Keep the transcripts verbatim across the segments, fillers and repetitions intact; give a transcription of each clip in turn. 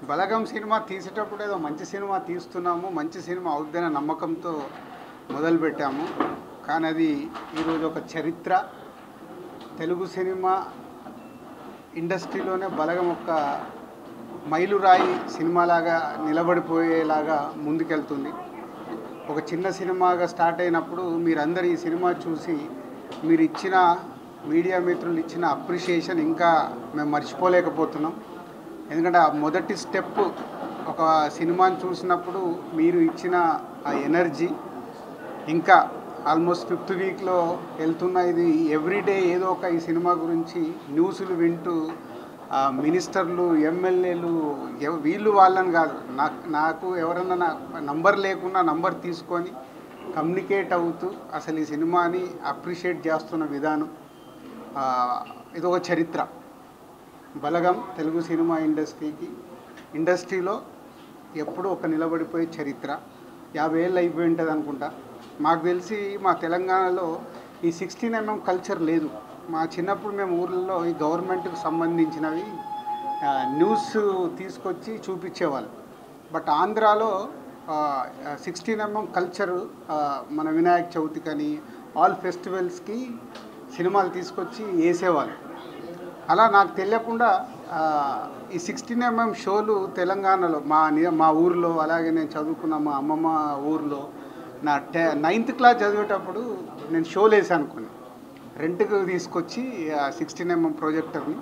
బలగం cinema తీసేటప్పుడు ఏదో మంచి సినిమా తీస్తున్నాము, మంచి సినిమా అవుద్దనే నమ్మకంతో మొదలుపెట్టాము. కానీ అది ఈరోజు ఒక చరిత్ర. తెలుగు సినిమా ఇండస్ట్రీలోనే బలగం ఒక మైలురాయి సినిమాలాగా నిలబడిపోయేలాగా ముందుకెళ్తుంది. ఒక చిన్న సినిమాగా స్టార్ట్ అయినప్పుడు మీరందరూ ఈ సినిమా చూసి మీరు ఇచ్చిన మీడియా మిత్రులు ఇచ్చిన అప్రిషియేషన్ ఇంకా మేము మర్చిపోలేకపోతున్నాం. ఎందుకంటే ఆ మొదటి స్టెప్ ఒక సినిమాని చూసినప్పుడు మీరు ఇచ్చిన ఆ ఎనర్జీ ఇంకా ఆల్మోస్ట్ ఫిఫ్త్ వీక్లో వెళ్తున్న ఇది ఎవ్రీడే ఏదో ఒక ఈ సినిమా గురించి న్యూస్లు వింటూ మినిస్టర్లు, ఎమ్మెల్యేలు వీళ్ళు వాళ్ళని కాదు, నాకు నాకు ఎవరన్నా నా నంబర్ లేకున్నా నంబర్ తీసుకొని కమ్యూనికేట్ అవుతూ అసలు ఈ సినిమాని అప్రిషియేట్ చేస్తున్న విధానం ఇది ఒక చరిత్ర. బలగం తెలుగు సినిమా ఇండస్ట్రీకి ఇండస్ట్రీలో ఎప్పుడూ ఒక నిలబడిపోయే చరిత్ర. యాభై ఏళ్ళు అయిపోయి ఉంటుంది అనుకుంటా. మాకు తెలిసి మా తెలంగాణలో ఈ సిక్స్టీన్ ఎంఎం కల్చర్ లేదు. మా చిన్నప్పుడు మేము ఊర్లలో ఈ గవర్నమెంట్కి సంబంధించినవి న్యూస్ తీసుకొచ్చి చూపించేవాళ్ళు. బట్ ఆంధ్రాలో సిక్స్టీన్ ఎంఎం కల్చరు మన వినాయక చవితి కానీ ఆల్ ఫెస్టివల్స్కి సినిమాలు తీసుకొచ్చి వేసేవాళ్ళు. అలా నాకు తెలియకుండా ఈ సిక్స్టీన్ ఎంఎం షోలు తెలంగాణలో మా మా ఊరిలో, అలాగే నేను చదువుకున్న మా అమ్మమ్మ ఊరిలో నా టె నైన్త్ క్లాస్ చదివేటప్పుడు నేను షోలు వేసాను అనుకుని రెంట్కి తీసుకొచ్చి సిక్స్టీన్ ఎంఎం ప్రొజెక్టర్ని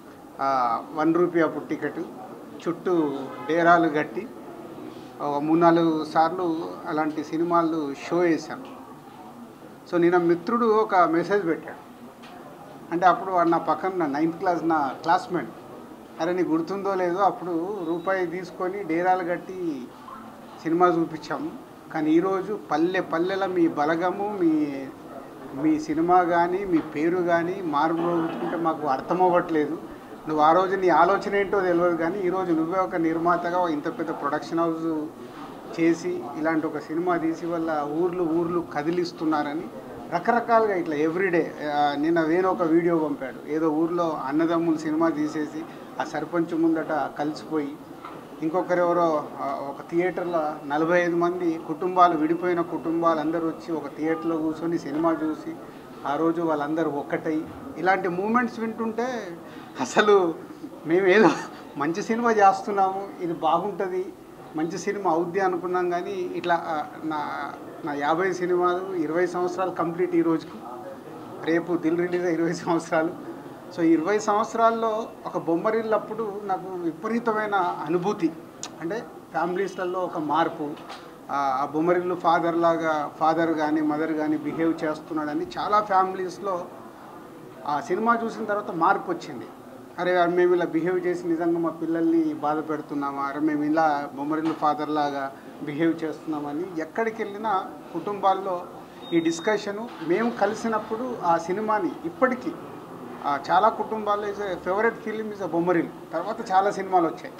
వన్ రూపీ అప్పుడు టికెట్ చుట్టూ డేరాలు కట్టి ఒక మూడు నాలుగు సార్లు అలాంటి సినిమాలు షో వేసాను. సో నేను మిత్రుడు ఒక మెసేజ్ పెట్టాడు. అంటే అప్పుడు వాడు నా పక్కన నా నైన్త్ క్లాస్ నా క్లాస్మేట్. అరే నీకు గుర్తుందో లేదో అప్పుడు రూపాయి తీసుకొని డేరాలు కట్టి సినిమా చూపించాము. కానీ ఈరోజు పల్లె పల్లెల మీ బలగము, మీ మీ సినిమా కానీ మీ పేరు కానీ మారుమోగుతుంటే మాకు అర్థం అవ్వట్లేదు. నువ్వు ఆ రోజు నీ ఆలోచన ఏంటో తెలియదు, కానీ ఈరోజు నువ్వే ఒక నిర్మాతగా ఇంత పెద్ద ప్రొడక్షన్ హౌస్ చేసి ఇలాంటి ఒక సినిమా తీసి వల్ల ఊర్లు ఊర్లు కదిలిస్తున్నారని రకరకాలుగా ఇట్లా ఎవ్రీడే. నిన్న వేరే ఒక వీడియో పంపాడు, ఏదో ఊర్లో అన్నదమ్ములు సినిమా తీసేసి ఆ సర్పంచ్ ముందట కలిసిపోయి, ఇంకొకరు ఎవరో ఒక థియేటర్లో నలభై ఐదు మంది కుటుంబాలు, విడిపోయిన కుటుంబాలు అందరూ వచ్చి ఒక థియేటర్లో కూర్చొని సినిమా చూసి ఆ రోజు వాళ్ళందరూ ఒక్కటై ఇలాంటి మూమెంట్స్ వింటుంటే అసలు మేము ఏదో మంచి సినిమా చేస్తున్నాము, ఇది బాగుంటుంది, మంచి సినిమా అవుద్ది అనుకున్నాం. కానీ ఇట్లా నా నా యాభై సినిమాలు ఇరవై సంవత్సరాలు కంప్లీట్ ఈ రోజుకు. రేపు దిల్ రిలీజ్ ఇరవై సంవత్సరాలు. సో ఇరవై సంవత్సరాల్లో ఒక బొమ్మరిల్లప్పుడు నాకు విపరీతమైన అనుభూతి. అంటే ఫ్యామిలీస్లలో ఒక మార్పు, ఆ బొమ్మరిల్లు ఫాదర్ లాగా ఫాదర్ కానీ మదర్ కానీ బిహేవ్ చేస్తున్నాడని చాలా ఫ్యామిలీస్లో ఆ సినిమా చూసిన తర్వాత మార్పు వచ్చింది. అరే మేము ఇలా బిహేవ్ చేసి నిజంగా మా పిల్లల్ని బాధ పెడుతున్నామా, అరే మేము ఇలా బొమ్మరిల్లు ఫాదర్ లాగా బిహేవ్ చేస్తున్నామని ఎక్కడికి వెళ్ళినా కుటుంబాల్లో ఈ డిస్కషను. మేము కలిసినప్పుడు ఆ సినిమాని ఇప్పటికీ చాలా కుటుంబాల్లో is favourite film is a Bommarillu. తర్వాత చాలా సినిమాలు వచ్చాయి.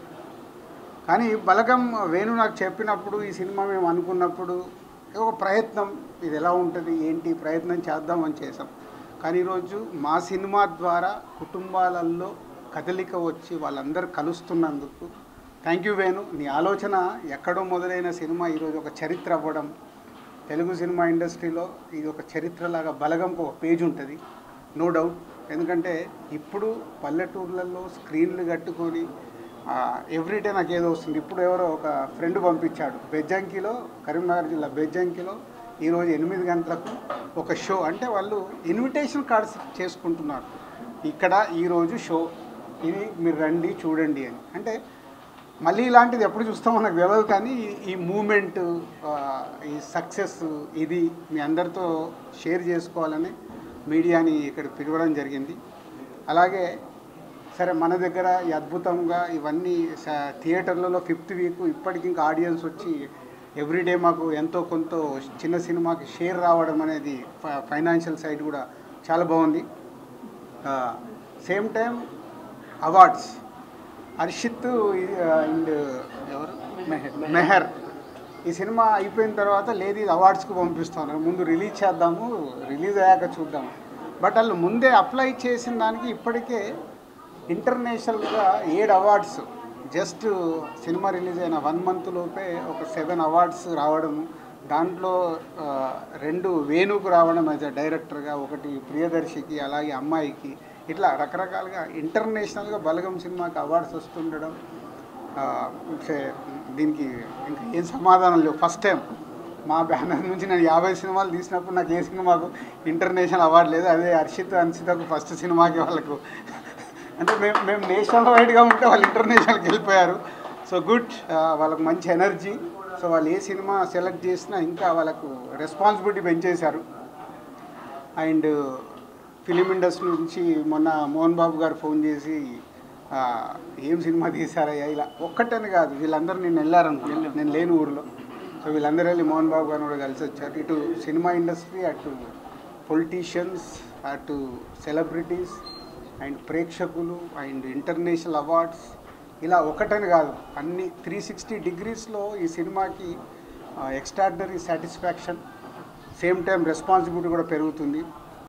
కానీ బలగం వేణు నాకు చెప్పినప్పుడు ఈ సినిమా మేము అనుకున్నప్పుడు ఒక ప్రయత్నం, ఇది ఎలా ఉంటుంది ఏంటి ప్రయత్నం చేద్దామని చేసాం. కానీ ఈరోజు మా సినిమా ద్వారా కుటుంబాలలో కదలిక వచ్చి వాళ్ళందరూ కలుస్తున్నందుకు థ్యాంక్ యూ వేణు. నీ ఆలోచన ఎక్కడో మొదలైన సినిమా ఈరోజు ఒక చరిత్ర అవ్వడం, తెలుగు సినిమా ఇండస్ట్రీలో ఇది ఒక చరిత్రలాగా బలగంకు ఒక పేజ్ ఉంటుంది, నో డౌట్. ఎందుకంటే ఇప్పుడు పల్లెటూర్లలో స్క్రీన్లు కట్టుకొని ఎవ్రీడే నాకు ఏదో వస్తుంది. ఇప్పుడు ఎవరో ఒక ఫ్రెండ్ పంపించాడు, బెజ్జంకిలో, కరీంనగర్ జిల్లా బెజ్జంకిలో ఈరోజు ఎనిమిది గంటలకు ఒక షో. అంటే వాళ్ళు ఇన్విటేషన్ కార్డ్స్ చేసుకుంటున్నారు, ఇక్కడ ఈరోజు షో, ఇది మీరు రండి చూడండి అని. అంటే మళ్ళీ ఇలాంటిది ఎప్పుడు చూస్తామో నాకు తెలియదు, కానీ ఈ మూమెంట్, ఈ సక్సెస్ ఇది మీ అందరితో షేర్ చేసుకోవాలని మీడియాని ఇక్కడ పిలవడం జరిగింది. అలాగే సరే మన దగ్గర ఈ అద్భుతంగా ఇవన్నీ థియేటర్లలో ఫిఫ్త్ వీక్ ఇప్పటికి ఇంకా ఆడియన్స్ వచ్చి ఎవ్రీడే మాకు ఎంతో కొంత చిన్న సినిమాకి షేర్ రావడం అనేది ఫైనాన్షియల్ సైడ్ కూడా చాలా బాగుంది. Same time awards Harshit and ఎవరు మెహర్ ఈ సినిమా అయిపోయిన తర్వాత లేదు ఇది అవార్డ్స్కి పంపిస్తాను, ముందు రిలీజ్ చేద్దాము, రిలీజ్ అయ్యాక చూద్దాము. బట్ వాళ్ళు ముందే అప్లై చేసిన దానికి ఇప్పటికే ఇంటర్నేషనల్గా ఏడు అవార్డ్స్ జస్ట్ సినిమా రిలీజ్ అయిన వన్ మంత్ లోపే ఒక సెవెన్ అవార్డ్స్ రావడం, దాంట్లో రెండు వేణుకు రావడం యాజ్ అ డైరెక్టర్గా, ఒకటి ప్రియదర్శికి, అలాగే అమ్మాయికి, ఇట్లా రకరకాలుగా ఇంటర్నేషనల్గా బలగం సినిమాకి అవార్డ్స్ వస్తుండడం, దీనికి ఇంకా ఏం సమాధానం లేవు. ఫస్ట్ టైం మా బ్యానర్ నుంచి నేను యాభై సినిమాలు తీసినప్పుడు నాకు ఏ సినిమాకు ఇంటర్నేషనల్ అవార్డు లేదు. అదే హర్షిత్ అన్షితకు ఫస్ట్ సినిమాకి వాళ్ళకు అంటే మేము మేము నేషనల్ వైడ్గా ఉంటే వాళ్ళు ఇంటర్నేషనల్కి వెళ్ళిపోయారు. సో గుడ్, వాళ్ళకు మంచి ఎనర్జీ. సో వాళ్ళు ఏ సినిమా సెలెక్ట్ చేసినా ఇంకా వాళ్ళకు రెస్పాన్సిబిలిటీ పెంచేశారు. అండ్ ఫిలిం ఇండస్ట్రీ నుంచి మొన్న మోహన్ బాబు గారు ఫోన్ చేసి ఏం సినిమా తీశారయ్యా, ఇలా ఒక్కటని కాదు, వీళ్ళందరూ నేను వెళ్ళారనుకున్నాను, నేను లేని ఊరిలో. సో వీళ్ళందరూ వెళ్ళి మోహన్ బాబు గారిని కూడా కలిసి వచ్చారు. ఇటు సినిమా ఇండస్ట్రీ, అటు పొలిటీషియన్స్, అటు సెలబ్రిటీస్ అండ్ ప్రేక్షకులు అండ్ ఇంటర్నేషనల్ అవార్డ్స్, ఇలా ఒకటని కాదు, అన్ని త్రీ సిక్స్టీ డిగ్రీస్లో ఈ సినిమాకి extraordinary satisfaction, same time responsibility కూడా పెరుగుతుంది.